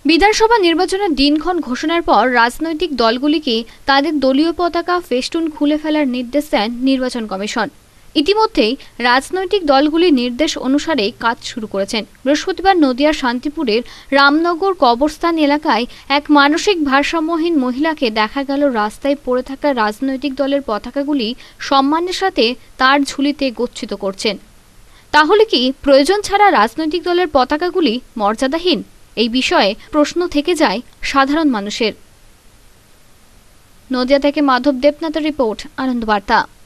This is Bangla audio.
বিধানসভা নির্বাচনের দিনক্ষণ ঘোষণার পর রাজনৈতিক দলগুলিকে তাদের দলীয় পতাকা ফেস্টুন খুলে ফেলার নির্দেশ দেন নির্বাচন কমিশন। ইতিমধ্যেই রাজনৈতিক দলগুলির নির্দেশ অনুসারে কাজ শুরু করেছেন। বৃহস্পতিবার নদিয়ার শান্তিপুরের রামনগর কবরস্থান এলাকায় এক মানসিক ভারসাম্যহীন মহিলাকে দেখা গেল রাস্তায় পড়ে থাকা রাজনৈতিক দলের পতাকাগুলি সম্মানের সাথে তার ঝুলিতে গচ্ছিত করছেন। তাহলে কি প্রয়োজন ছাড়া রাজনৈতিক দলের পতাকাগুলি মর্যাদাহীন? এই বিষয়ে প্রশ্ন থেকে যায় সাধারণ মানুষের। নদিয়া থেকে মাধব দেবনাথের রিপোর্ট, আনন্দ বার্তা।